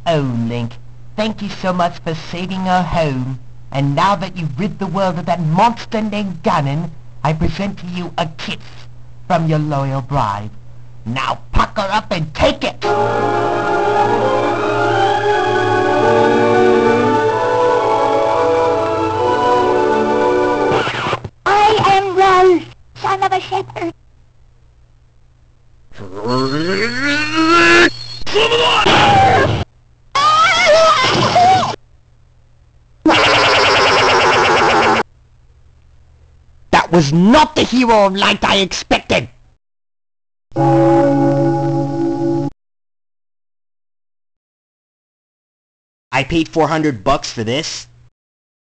Oh, Link, thank you so much for saving our home. And now that you've rid the world of that monster named Ganon, I present to you a kiss from your loyal bride. Now pucker up and take it! I am Rolf, son of a shepherd. That was not the hero of light I expected! I paid $400 for this.